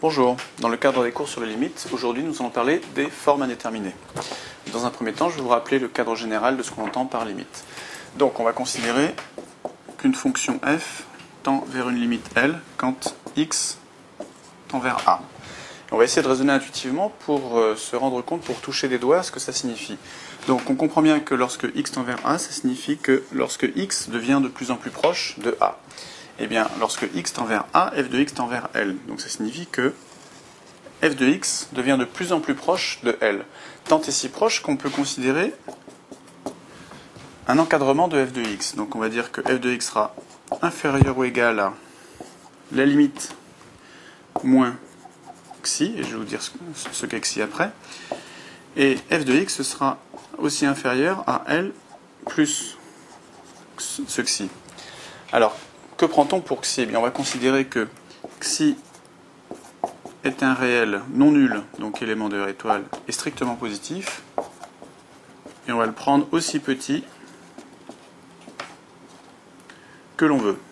Bonjour, dans le cadre des cours sur les limites, aujourd'hui nous allons parler des formes indéterminées. Dans un premier temps, je vais vous rappeler le cadre général de ce qu'on entend par limite. Donc on va considérer qu'une fonction f tend vers une limite L quand x tend vers A. On va essayer de raisonner intuitivement pour se rendre compte, pour toucher des doigts, ce que ça signifie. Donc on comprend bien que lorsque x tend vers A, ça signifie que lorsque x devient de plus en plus proche de A. Eh bien, lorsque x tend vers A, f de x tend vers L. Donc ça signifie que f de x devient de plus en plus proche de L. Tant et si proche qu'on peut considérer un encadrement de f de x. Donc on va dire que f de x sera inférieur ou égal à la limite moins xi, et je vais vous dire ce qu'est xi après. Et f de x sera aussi inférieur à L plus ce xi. Alors, que prend-on pour xi? Eh bien, on va considérer que xi est un réel non nul, donc élément de R étoile, et strictement positif. Et on va le prendre aussi petit que l'on veut.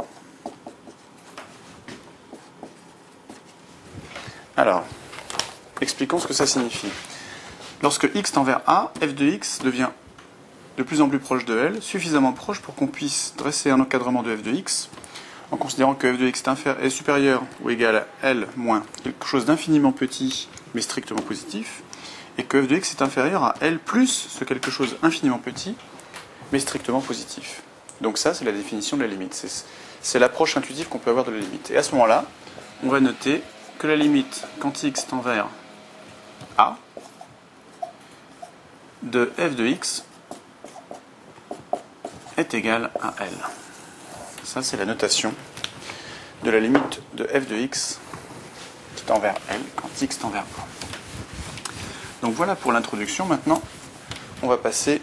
Alors, expliquons ce que ça signifie. Lorsque x tend vers A, f de x devient de plus en plus proche de L, suffisamment proche pour qu'on puisse dresser un encadrement de f de x, en considérant que f de x est supérieur ou égal à L moins quelque chose d'infiniment petit, mais strictement positif, et que f de x est inférieur à L plus ce quelque chose infiniment petit, mais strictement positif. Donc ça, c'est la définition de la limite. C'est l'approche intuitive qu'on peut avoir de la limite. Et à ce moment-là, on va noter que la limite, quand x tend vers A, de f de x est égale à L. Ça, c'est la notation de la limite de f de x qui tend vers L quand x tend vers A. Donc voilà pour l'introduction. Maintenant, on va passer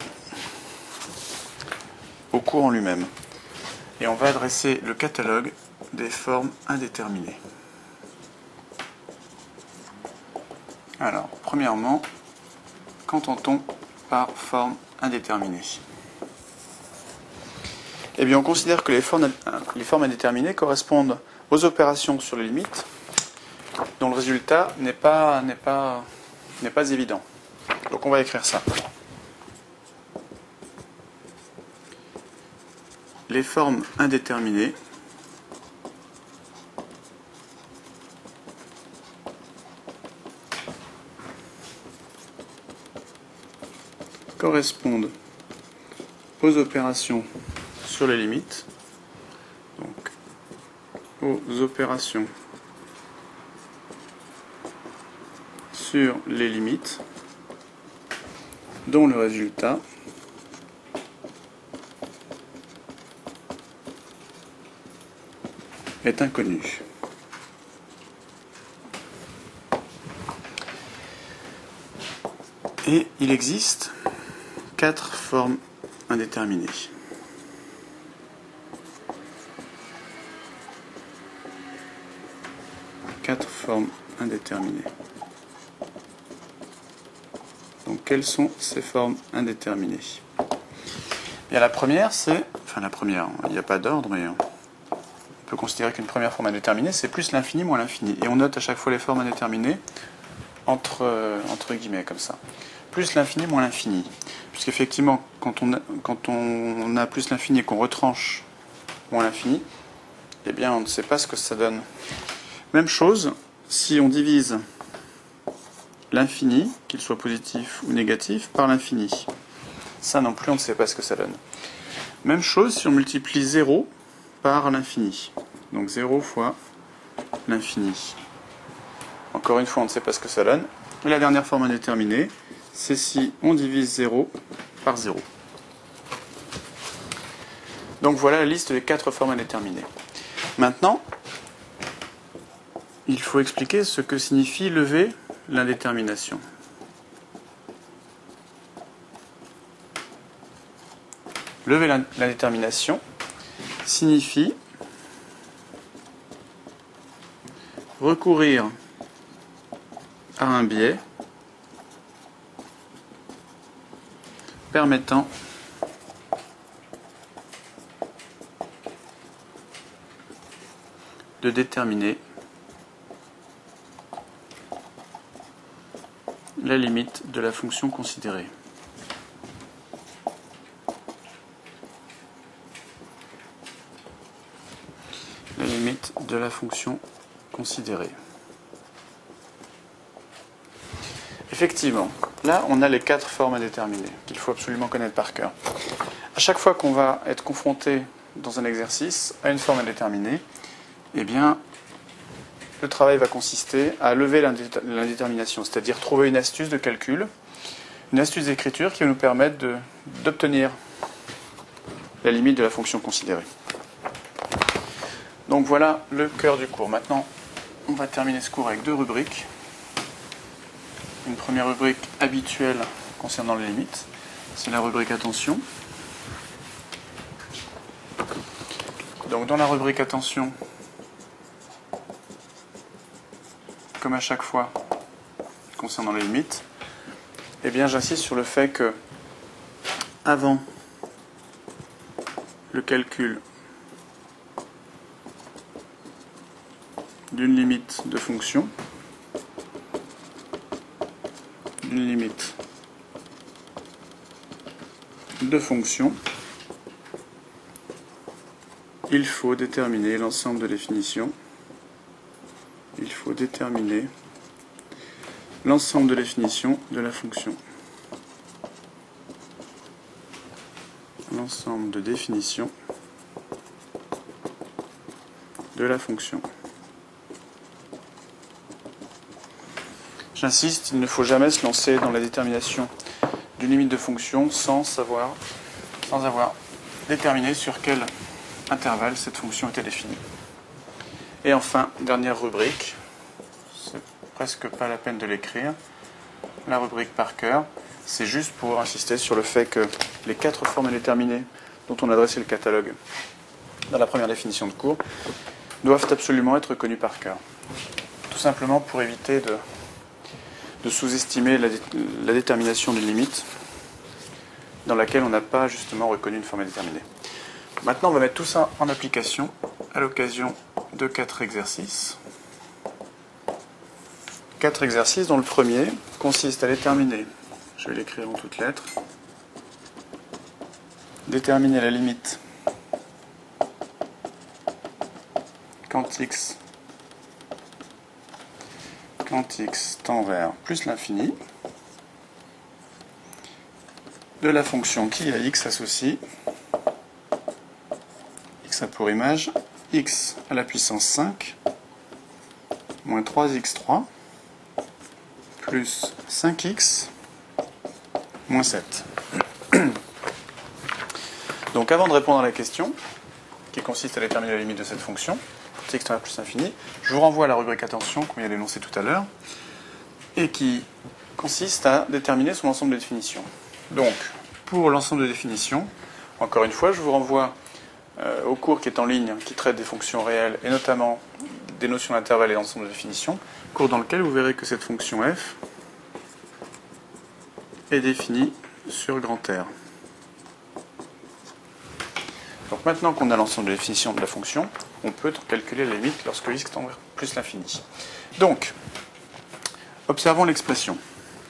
au cours en lui-même. Et on va adresser le catalogue des formes indéterminées. Alors, premièrement, qu'entend-on par forme indéterminée? Eh bien, on considère que les formes indéterminées correspondent aux opérations sur les limites dont le résultat n'est pas évident. Donc on va écrire ça. Les formes indéterminées correspondent aux opérations sur les limites, donc aux opérations sur les limites dont le résultat est inconnu. Et il existe 4 formes indéterminées. Quatre formes indéterminées. Donc quelles sont ces formes indéterminées? Bien, la première, c'est... Enfin la première, il n'y a pas d'ordre, mais on peut considérer qu'une première forme indéterminée, c'est plus l'infini moins l'infini. Et on note à chaque fois les formes indéterminées entre guillemets, comme ça. Plus l'infini moins l'infini. Puisqu'effectivement, quand on a plus l'infini et qu'on retranche moins l'infini, eh bien on ne sait pas ce que ça donne. Même chose, si on divise l'infini, qu'il soit positif ou négatif, par l'infini. Ça non plus, on ne sait pas ce que ça donne. Même chose si on multiplie 0 par l'infini. Donc 0 fois l'infini. Encore une fois, on ne sait pas ce que ça donne. Et la dernière forme indéterminée, c'est si on divise 0 par 0. Donc voilà la liste des 4 formes indéterminées. Maintenant, il faut expliquer ce que signifie lever l'indétermination. Lever l'indétermination signifie recourir à un biais permettant de déterminer la limite de la fonction considérée. La limite de la fonction considérée. Effectivement, là on a les 4 formes à déterminer, qu'il faut absolument connaître par cœur. À chaque fois qu'on va être confronté dans un exercice à une forme à déterminer, eh bien, le travail va consister à lever l'indétermination, c'est-à-dire trouver une astuce de calcul, une astuce d'écriture qui va nous permettre d'obtenir la limite de la fonction considérée. Donc voilà le cœur du cours. Maintenant, on va terminer ce cours avec 2 rubriques. Une première rubrique habituelle concernant les limites, c'est la rubrique attention. Donc dans la rubrique attention, comme à chaque fois concernant les limites, eh bien j'insiste sur le fait que avant le calcul d'une limite de fonction, il faut déterminer l'ensemble de définitions. Il faut déterminer l'ensemble de définitions de la fonction. L'ensemble de définitions de la fonction. J'insiste, il ne faut jamais se lancer dans la détermination d'une limite de fonction sans avoir déterminé sur quel intervalle cette fonction était définie. Et enfin, dernière rubrique, c'est presque pas la peine de l'écrire, la rubrique par cœur, c'est juste pour insister sur le fait que les 4 formes à déterminer dont on a dressé le catalogue dans la première définition de cours doivent absolument être connues par cœur. Tout simplement pour éviter de sous-estimer la détermination d'une limite dans laquelle on n'a pas justement reconnu une forme à déterminer. Maintenant, on va mettre tout ça en application à l'occasion de 4 exercices. 4 exercices dont le premier consiste à déterminer, je vais l'écrire en toutes lettres, déterminer la limite quand x tend vers plus l'infini de la fonction qui à x associe x a pour image x à la puissance 5 moins 3x3 plus 5x moins 7. Donc avant de répondre à la question, qui consiste à déterminer la limite de cette fonction, x tend vers plus l'infini, je vous renvoie à la rubrique attention qu'on vient d'énoncer tout à l'heure, et qui consiste à déterminer son ensemble de définitions. Donc, pour l'ensemble de définitions, encore une fois, je vous renvoie au cours qui est en ligne, qui traite des fonctions réelles, et notamment des notions d'intervalle et d'ensemble de définitions, cours dans lequel vous verrez que cette fonction f est définie sur grand R. Donc maintenant qu'on a l'ensemble de définitions de la fonction, on peut calculer la limite lorsque x tend vers plus l'infini. Donc, observons l'expression.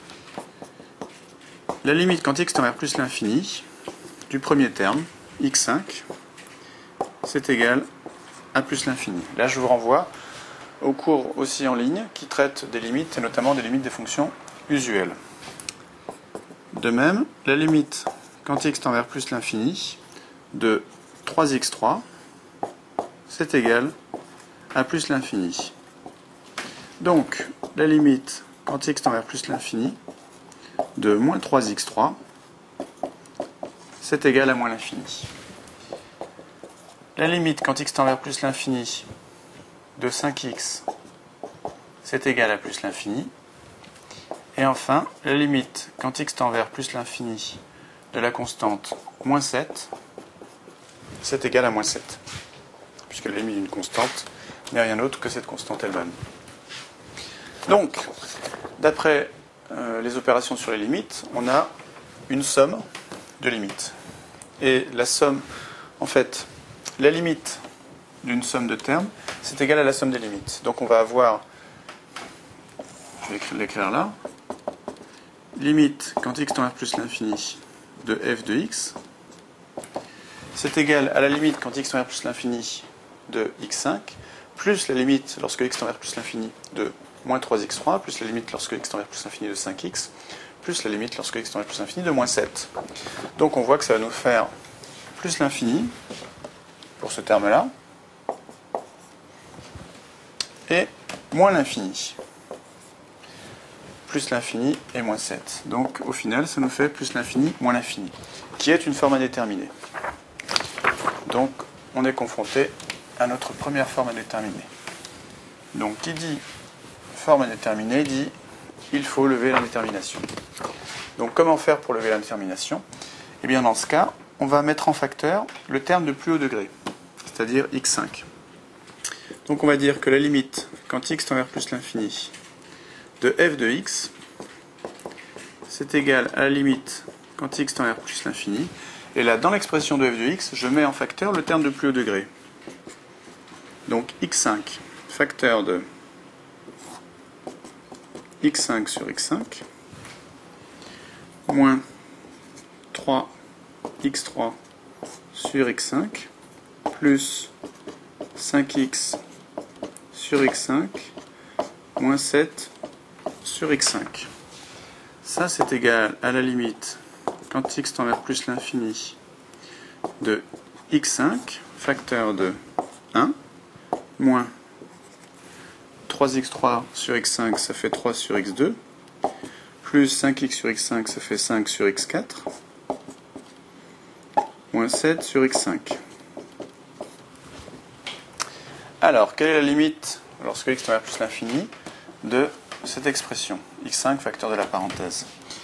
La limite quand x tend vers plus l'infini du premier terme, x5, c'est égal à plus l'infini. Là, je vous renvoie au cours aussi en ligne qui traite des limites, et notamment des limites des fonctions usuelles. De même, la limite quand x tend vers plus l'infini de 3x3, c'est égal à plus l'infini. Donc, la limite quand x tend vers plus l'infini de moins 3x3, c'est égal à moins l'infini. La limite quand x tend vers plus l'infini de 5x, c'est égal à plus l'infini. Et enfin, la limite quand x tend vers plus l'infini de la constante moins 7, c'est égal à moins 7. Puisque la limite d'une constante n'est rien d'autre que cette constante elle-même. Donc, d'après les opérations sur les limites, on a une somme de limites. Et la somme, en fait, la limite d'une somme de termes, c'est égal à la somme des limites. Donc on va avoir, je vais l'écrire là, limite quand x tend vers plus l'infini de f de x, c'est égal à la limite quand x tend vers plus l'infini de x5, plus la limite lorsque x tend vers plus l'infini de moins 3x3, plus la limite lorsque x tend vers plus l'infini de 5x, plus la limite lorsque x tend vers plus l'infini de moins 7. Donc on voit que ça va nous faire plus l'infini pour ce terme-là, et moins l'infini. Plus l'infini et moins 7. Donc au final, ça nous fait plus l'infini moins l'infini, qui est une forme indéterminée. Donc on est confronté à notre première forme indéterminée. Donc qui dit forme indéterminée dit il faut lever l'indétermination. Donc comment faire pour lever l'indétermination? Eh bien dans ce cas, on va mettre en facteur le terme de plus haut degré, c'est-à-dire x5. Donc on va dire que la limite quand x tend vers plus l'infini de f de x, c'est égal à la limite quand x tend vers plus l'infini. Et là, dans l'expression de f de x, je mets en facteur le terme de plus haut degré. Donc x5, facteur de x5 sur x5, moins 3x3 sur x5, plus 5x sur x5, moins 7 sur x5. Ça, c'est égal à la limite, quand x tend vers plus l'infini, de x5, facteur de 1, moins 3x3 sur x5, ça fait 3 sur x2, plus 5x sur x5, ça fait 5 sur x4, moins 7 sur x5. Alors, quelle est la limite, lorsque x tend vers plus l'infini, de cette expression, x5 facteur de la parenthèse?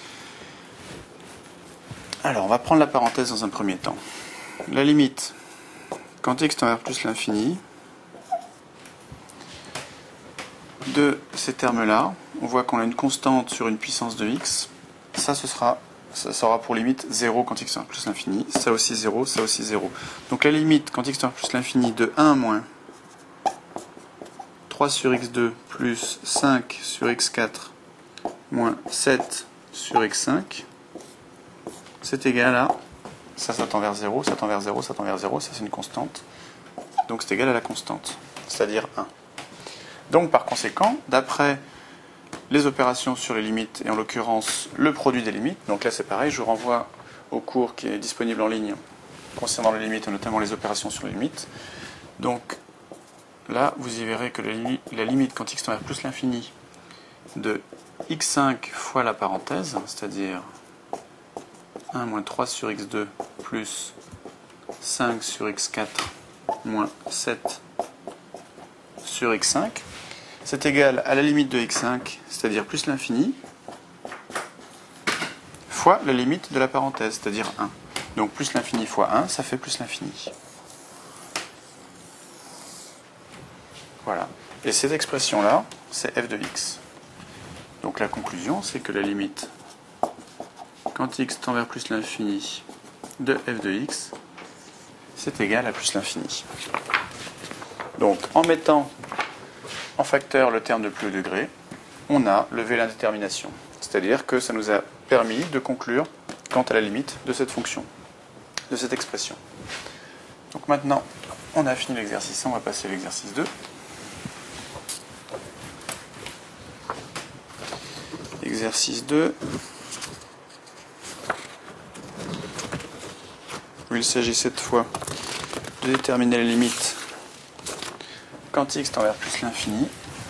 Alors, on va prendre la parenthèse dans un premier temps. La limite, quand x tend vers plus l'infini, de ces termes-là, on voit qu'on a une constante sur une puissance de x, ça aura pour limite 0 quand x tend vers plus l'infini, ça aussi 0, ça aussi 0. Donc la limite quand x tend vers plus l'infini de 1 moins 3 sur x2 plus 5 sur x4 moins 7 sur x5, c'est égal à, ça tend vers 0, ça tend vers 0, ça tend vers 0, ça c'est une constante, donc c'est égal à la constante, c'est-à-dire 1. Donc par conséquent, d'après les opérations sur les limites, et en l'occurrence le produit des limites, donc là c'est pareil, je vous renvoie au cours qui est disponible en ligne concernant les limites, et notamment les opérations sur les limites. Donc là, vous y verrez que la limite quand x tend vers plus l'infini de x5 fois la parenthèse, c'est-à-dire 1 moins 3 sur x2 plus 5 sur x4 moins 7 sur x5, c'est égal à la limite de x5, c'est-à-dire plus l'infini, fois la limite de la parenthèse, c'est-à-dire 1. Donc plus l'infini fois 1, ça fait plus l'infini. Voilà. Et cette expression-là, c'est f de x. Donc la conclusion, c'est que la limite, quand x tend vers plus l'infini de f de x, c'est égal à plus l'infini. Donc en mettant en facteur le terme de plus haut degré, on a levé l'indétermination. C'est-à-dire que ça nous a permis de conclure quant à la limite de cette fonction, de cette expression. Donc maintenant, on a fini l'exercice, on va passer à l'exercice 2. Exercice 2, où il s'agit cette fois de déterminer la limite quand x tend vers plus l'infini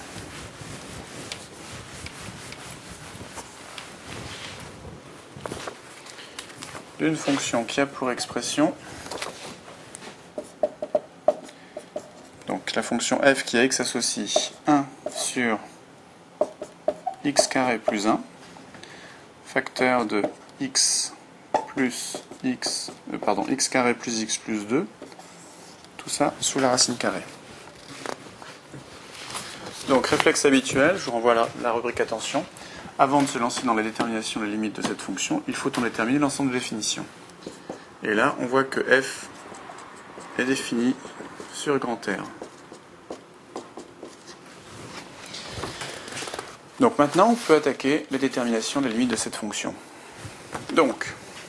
d'une fonction qui a pour expression donc la fonction f qui a x associe 1 sur x carré plus 1, facteur de x plus x, x carré plus x plus 2, tout ça sous la racine carrée. Donc réflexe habituel, je vous renvoie à la rubrique attention. Avant de se lancer dans la détermination de la limite de cette fonction, il faut en déterminer l'ensemble de définitions. Et là, on voit que f est défini sur grand R. Donc maintenant, on peut attaquer la détermination des limites de cette fonction. Donc,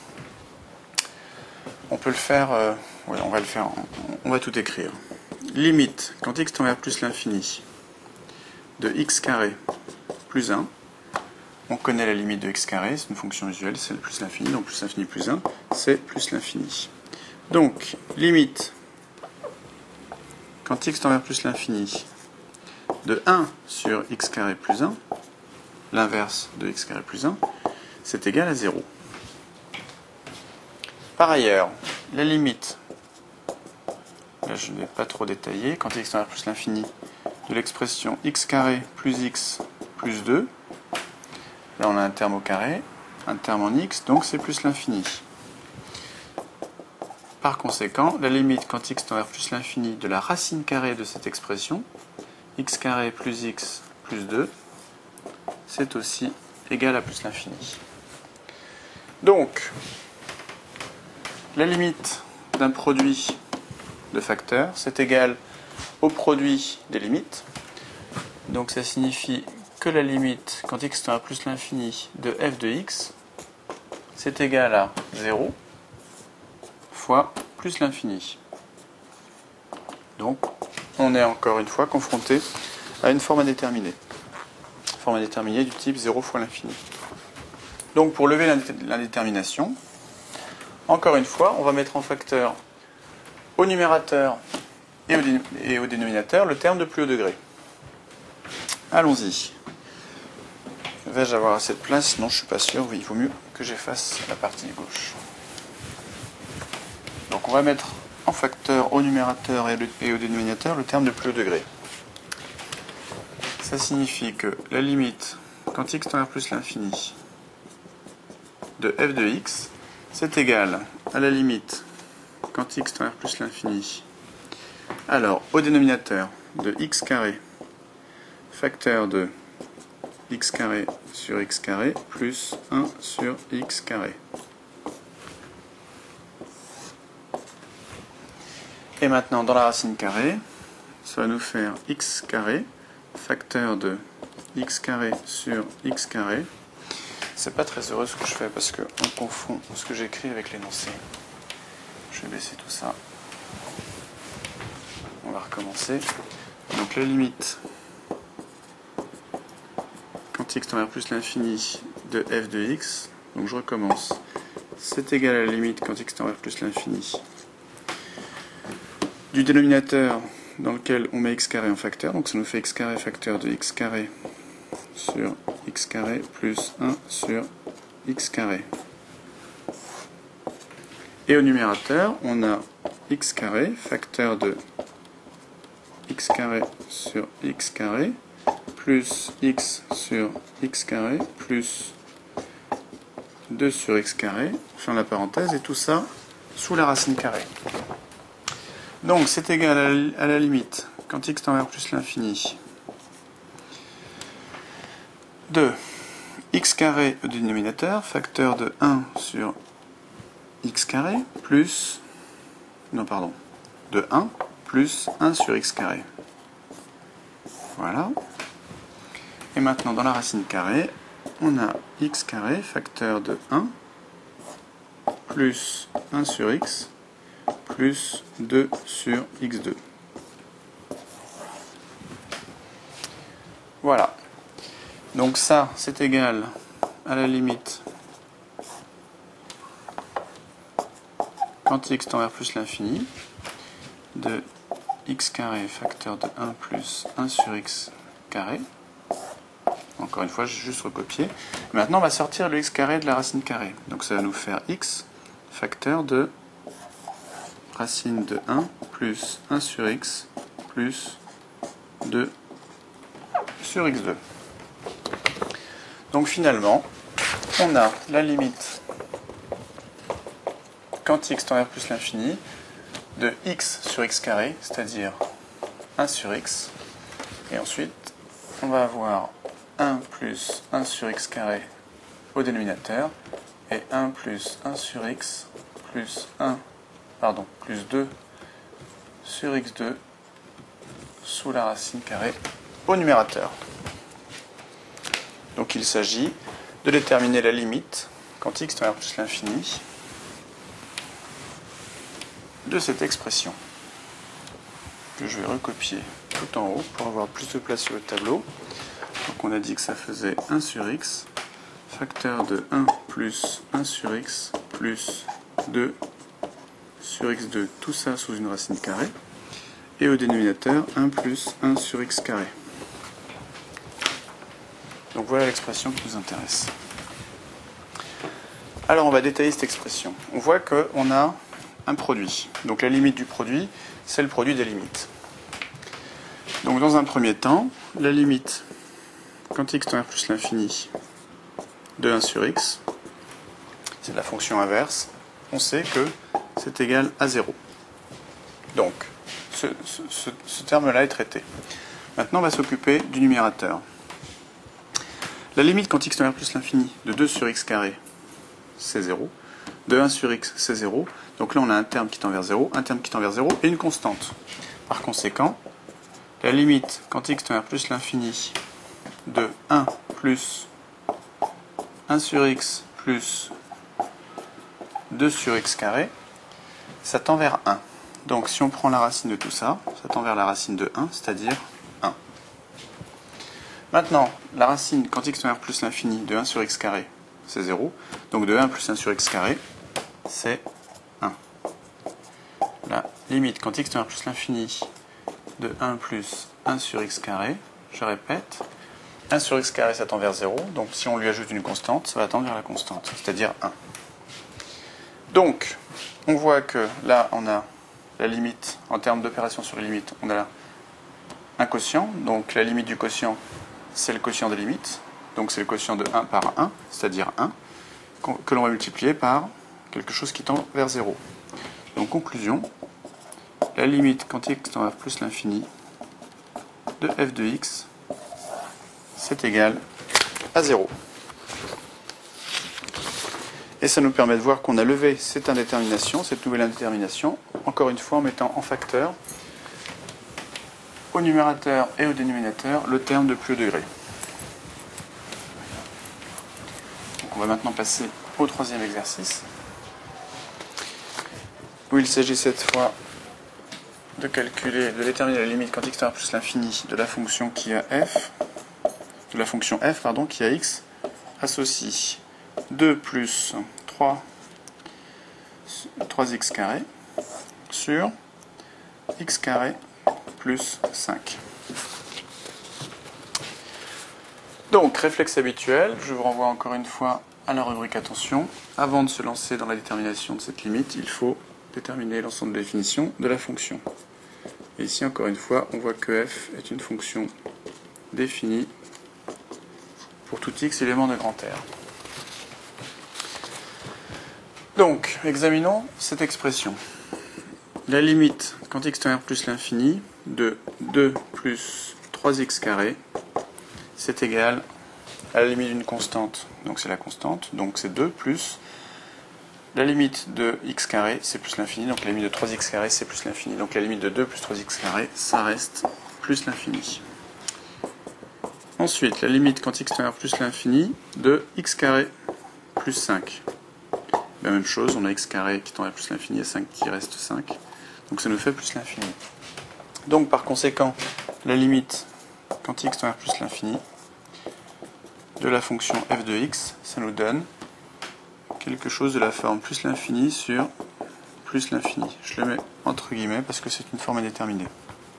on peut le faire, ouais, on va le faire, on va tout écrire. Limite, quand x tend vers plus l'infini, de x carré plus 1, on connaît la limite de x carré, c'est une fonction usuelle, c'est le plus l'infini, donc plus l'infini plus 1, c'est plus l'infini. Donc, limite, quand x tend vers plus l'infini, de 1 sur x carré plus 1, l'inverse de x carré plus 1, c'est égal à 0. Par ailleurs, la limite, là je ne vais pas trop détailler, quand x tend vers plus l'infini, de l'expression x carré plus x plus 2, là on a un terme au carré, un terme en x, donc c'est plus l'infini. Par conséquent, la limite quand x tend vers plus l'infini de la racine carrée de cette expression, x carré plus x plus 2, c'est aussi égal à plus l'infini. Donc, la limite d'un produit de facteurs, c'est égal au produit des limites. Donc ça signifie que la limite, quand x tend à plus l'infini, de f de x, c'est égal à 0 fois plus l'infini. Donc, on est encore une fois confronté à une forme indéterminée. Forme indéterminée du type 0 fois l'infini. Donc, pour lever l'indétermination, encore une fois, on va mettre en facteur au numérateur et au dénominateur le terme de plus haut degré. Allons-y. Vais-je avoir assez de place? Non, je ne suis pas sûr. Oui, il vaut mieux que j'efface la partie gauche. Donc on va mettre en facteur au numérateur et au dénominateur le terme de plus haut degré. Ça signifie que la limite, quand x tend vers plus l'infini, de f de x, c'est égal à la limite, quand x tend vers plus l'infini, alors au dénominateur de x carré, facteur de x carré sur x carré, plus 1 sur x carré. Et maintenant, dans la racine carrée, ça va nous faire x carré, facteur de x carré sur x carré. C'est pas très heureux ce que je fais parce qu'on confond ce que j'écris avec l'énoncé. Je vais baisser tout ça. On va recommencer. Donc la limite, quand x tend vers plus l'infini de f de x, donc je recommence, c'est égal à la limite quand x tend vers plus l'infini du dénominateur dans lequel on met x carré en facteur, donc ça nous fait x carré facteur de x carré sur x carré plus 1 sur x carré. Et au numérateur, on a x carré facteur de x carré sur x carré plus x sur x carré plus 2 sur x carré, fin de la parenthèse, et tout ça sous la racine carrée. Donc c'est égal à la limite, quand x tend vers plus l'infini, de x carré au dénominateur, facteur de 1 sur x carré, plus, non pardon, de 1 plus 1 sur x carré. Voilà. Et maintenant dans la racine carrée, on a x carré, facteur de 1, plus 1 sur x, plus 2 sur x2. Voilà. Donc ça, c'est égal à la limite, quand x tend vers plus l'infini, de x carré facteur de 1 plus 1 sur x carré. Encore une fois, j'ai juste recopié. Maintenant, on va sortir le x carré de la racine carrée. Donc ça va nous faire x facteur de racine de 1 plus 1 sur x plus 2 sur x2. Donc finalement, on a la limite quand x tend vers plus l'infini de x sur x carré, c'est-à-dire 1 sur x. Et ensuite, on va avoir 1 plus 1 sur x carré au dénominateur et 1 plus 1 sur x plus 2 sur x2 sous la racine carrée au numérateur. Donc il s'agit de déterminer la limite, quand x tend vers plus l'infini, de cette expression, que je vais recopier tout en haut pour avoir plus de place sur le tableau. Donc on a dit que ça faisait 1 sur x, facteur de 1 plus 1 sur x plus 2 sur x2, tout ça sous une racine carrée, et au dénominateur 1 plus 1 sur x carré. Donc voilà l'expression qui nous intéresse. Alors on va détailler cette expression. On voit qu'on a un produit. Donc la limite du produit, c'est le produit des limites. Donc dans un premier temps, la limite, quand x tend vers plus l'infini, de 1 sur x, c'est la fonction inverse, on sait que c'est égal à 0. Donc, ce terme-là est traité. Maintenant, on va s'occuper du numérateur. La limite quand x tend vers plus l'infini de 2 sur x carré, c'est 0. De 1 sur x, c'est 0. Donc là, on a un terme qui tend vers 0, un terme qui tend vers 0 et une constante. Par conséquent, la limite quand x tend vers plus l'infini de 1 plus 1 sur x plus 2 sur x carré, ça tend vers 1. Donc si on prend la racine de tout ça, ça tend vers la racine de 1, c'est-à-dire 1. Maintenant, la racine quand x tend vers plus l'infini de 1 sur x carré, c'est 0. Donc de 1 plus 1 sur x carré, c'est 1. La limite quand x tend vers plus l'infini de 1 plus 1 sur x carré, je répète, 1 sur x carré ça tend vers 0, donc si on lui ajoute une constante, ça va tendre vers la constante, c'est-à-dire 1. Donc, on voit que là, on a la limite, en termes d'opération sur les limites, on a là un quotient, donc la limite du quotient, c'est le quotient des limites, donc c'est le quotient de 1 par 1, c'est-à-dire 1, que l'on va multiplier par quelque chose qui tend vers 0. Donc, conclusion, la limite quand x tend vers plus l'infini de f de x, c'est égal à 0. Et ça nous permet de voir qu'on a levé cette indétermination, cette nouvelle indétermination, encore une fois en mettant en facteur, au numérateur et au dénominateur, le terme de plus haut degré. Donc on va maintenant passer au troisième exercice, où il s'agit cette fois de calculer, de déterminer la limite quand x tend vers plus l'infini de la fonction qui a f, de la fonction f, pardon, qui a x, associe 2 plus 3x carré sur x carré plus 5. Donc, réflexe habituel, je vous renvoie encore une fois à la rubrique attention. Avant de se lancer dans la détermination de cette limite, il faut déterminer l'ensemble de définition de la fonction. Et ici, encore une fois, on voit que f est une fonction définie pour tout x élément de grand R. Donc, examinons cette expression. La limite, quand x tend vers plus l'infini, de 2 plus 3x carré, c'est égal à la limite d'une constante, donc c'est la constante, donc c'est 2 plus la limite de x carré, c'est plus l'infini, donc la limite de 3x carré, c'est plus l'infini. Donc la limite de 2 plus 3x carré, ça reste plus l'infini. Ensuite, la limite quand x tend vers plus l'infini, de x carré plus 5. La même chose, on a x carré qui tend vers plus l'infini et 5 qui reste 5. Donc ça nous fait plus l'infini. Donc par conséquent, la limite quand x tend vers plus l'infini de la fonction f de x, ça nous donne quelque chose de la forme plus l'infini sur plus l'infini. Je le mets entre guillemets parce que c'est une forme indéterminée.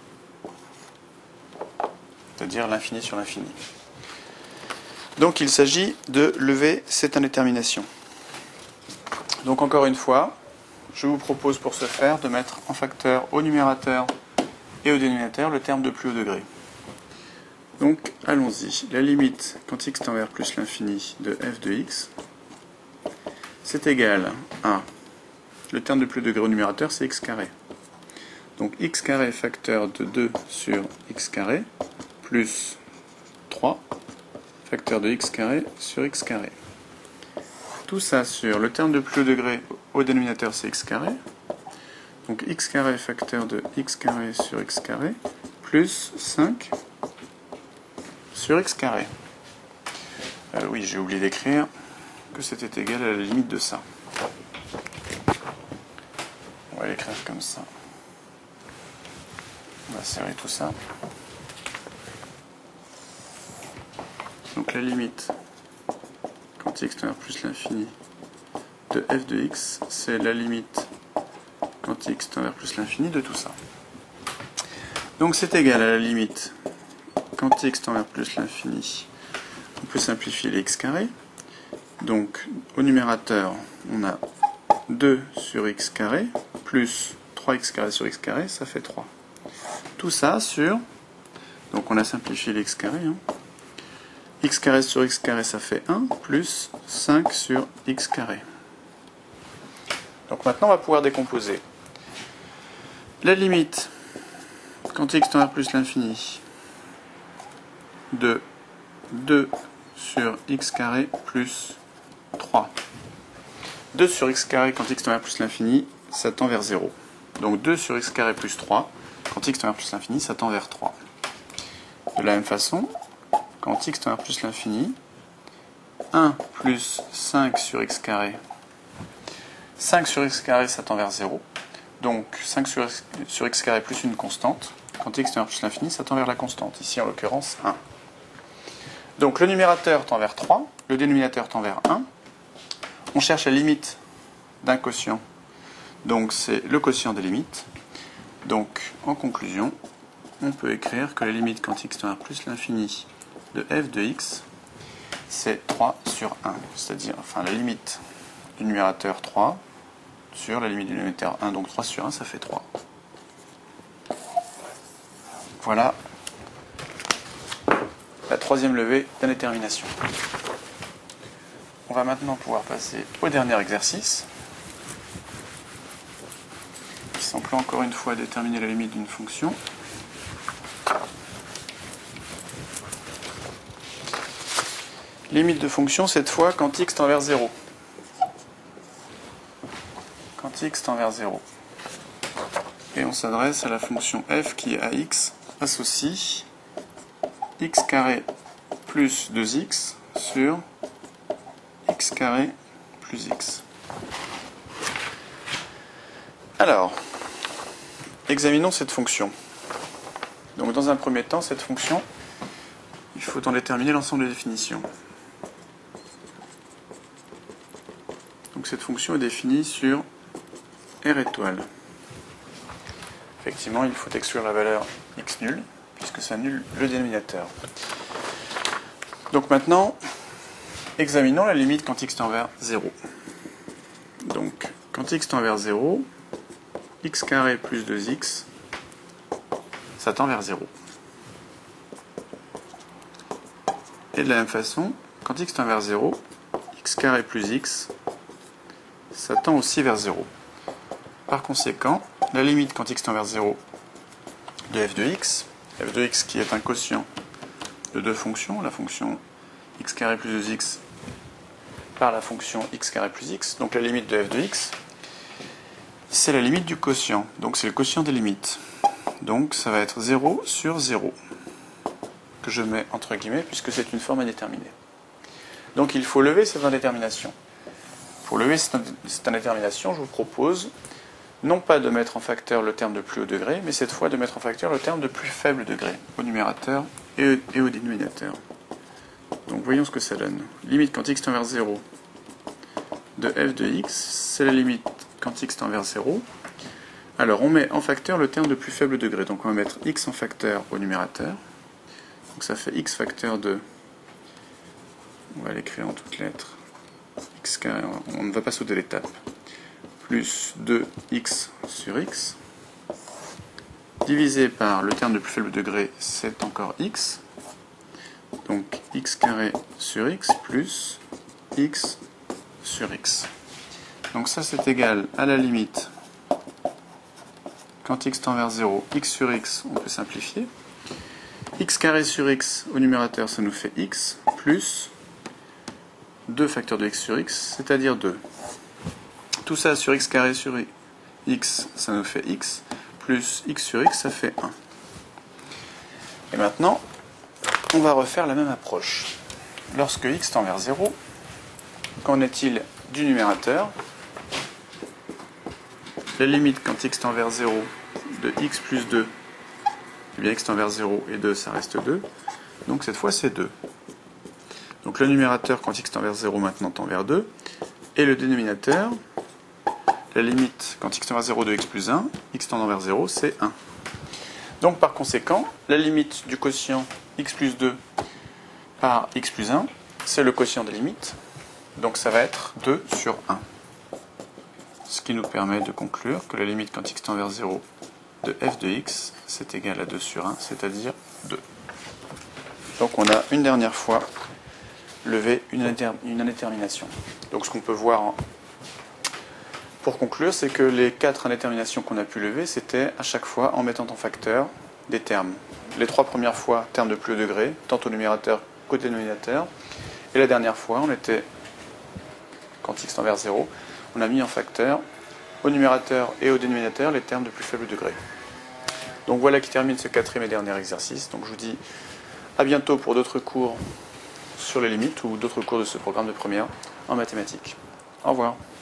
C'est-à-dire l'infini sur l'infini. Donc il s'agit de lever cette indétermination. Donc encore une fois, je vous propose pour ce faire de mettre en facteur au numérateur et au dénominateur le terme de plus haut degré. Donc allons-y. La limite quand x tend vers plus l'infini de f de x, c'est égal à, le terme de plus haut degré au numérateur, c'est x carré. Donc x carré facteur de 2 sur x carré, plus 3 facteur de x carré sur x carré. Tout ça sur le terme de plus haut degré au dénominateur, c'est x carré. Donc x carré facteur de x carré sur x carré, plus 5 sur x carré. Oui, j'ai oublié d'écrire que c'était égal à la limite de ça. On va l'écrire comme ça. On va serrer tout ça. Donc la limite, quand x tend vers plus l'infini, de f de x, c'est la limite quand x tend vers plus l'infini de tout ça. Donc c'est égal à la limite quand x tend vers plus l'infini. On peut simplifier les x carrés. Donc au numérateur, on a 2 sur x carré plus 3x carré sur x carré, ça fait 3. Tout ça sur, donc on a simplifié les x carré, x carré sur x carré, ça fait 1, plus 5 sur x carré. Donc maintenant, on va pouvoir décomposer la limite, quand x tend vers plus l'infini, de 2 sur x carré plus 3. 2 sur x carré, quand x tend vers plus l'infini, ça tend vers 0. Donc 2 sur x carré plus 3, quand x tend vers plus l'infini, ça tend vers 3. De la même façon, quand x tend vers plus l'infini, 1 plus 5 sur x carré. 5 sur x carré, ça tend vers 0. Donc 5 sur x carré plus une constante. Quand x tend vers plus l'infini, ça tend vers la constante. Ici, en l'occurrence, 1. Donc le numérateur tend vers 3, le dénominateur tend vers 1. On cherche la limite d'un quotient. Donc c'est le quotient des limites. Donc en conclusion, on peut écrire que la limite quand x tend vers plus l'infini de f de x, c'est 3 sur 1. C'est-à-dire, enfin la limite du numérateur 3 sur la limite du dénominateur 1. Donc 3 sur 1, ça fait 3. Voilà la troisième levée d'indétermination. On va maintenant pouvoir passer au dernier exercice, qui s'emploie encore une fois à déterminer la limite d'une fonction. Limite de fonction, cette fois, quand x tend vers 0. Quand x tend vers 0. Et on s'adresse à la fonction f qui est à x associe x carré plus 2x sur x carré plus x. Alors, examinons cette fonction. Donc dans un premier temps, cette fonction, il faut en déterminer l'ensemble des définitions. Donc cette fonction est définie sur R étoile. Effectivement, il faut exclure la valeur x nul, puisque ça annule le dénominateur. Donc maintenant, examinons la limite quand x tend vers 0. Donc, quand x tend vers 0, x carré plus 2x, ça tend vers 0. Et de la même façon, quand x tend vers 0, x carré plus x, ça tend aussi vers 0. Par conséquent, la limite quand x tend vers 0 de f de x qui est un quotient de deux fonctions, la fonction x carré plus 2x par la fonction x carré plus x, donc la limite de f de x, c'est la limite du quotient, donc c'est le quotient des limites. Donc ça va être 0 sur 0, que je mets entre guillemets, puisque c'est une forme indéterminée. Donc il faut lever cette indétermination. Pour lever cette indétermination, je vous propose non pas de mettre en facteur le terme de plus haut degré, mais cette fois de mettre en facteur le terme de plus faible degré, au numérateur et au dénominateur. Donc voyons ce que ça donne. Limite quand x tend vers 0 de f de x, c'est la limite quand x tend vers 0. Alors on met en facteur le terme de plus faible degré, donc on va mettre x en facteur au numérateur. Donc ça fait x facteur de, on va l'écrire en toutes lettres, x carré, on ne va pas sauter l'étape, plus 2x sur x, divisé par le terme de plus faible degré, c'est encore x, donc x carré sur x plus x sur x. Donc ça c'est égal à la limite, quand x tend vers 0, x sur x, on peut simplifier, x carré sur x au numérateur, ça nous fait x, plus 2 facteurs de x sur x, c'est-à-dire 2. Tout ça sur x carré sur x, ça nous fait x, plus x sur x, ça fait 1. Et maintenant, on va refaire la même approche. lorsque x tend vers 0, qu'en est-il du numérateur? La limite quand x tend vers 0 de x plus 2, eh bien x tend vers 0 et 2, ça reste 2. Donc cette fois c'est 2. Donc le numérateur quand x tend vers 0 maintenant tend vers 2. Et le dénominateur, la limite quand x tend vers 0 de x plus 1, x tendant vers 0 c'est 1. Donc par conséquent, la limite du quotient x plus 2 par x plus 1, c'est le quotient des limites. Donc ça va être 2 sur 1. Ce qui nous permet de conclure que la limite quand x tend vers 0 de f de x, c'est égal à 2 sur 1, c'est-à-dire 2. Donc on a une dernière fois levé une indétermination. Donc ce qu'on peut voir pour conclure, c'est que les 4 indéterminations qu'on a pu lever, c'était à chaque fois en mettant en facteur des termes. Les 3 premières fois, termes de plus haut degré, tant au numérateur qu'au dénominateur. Et la dernière fois, on était, quand x tend vers 0, on a mis en facteur au numérateur et au dénominateur les termes de plus faible degré. Donc voilà qui termine ce 4e et dernier exercice. Donc je vous dis à bientôt pour d'autres cours sur les limites ou d'autres cours de ce programme de première en mathématiques. Au revoir.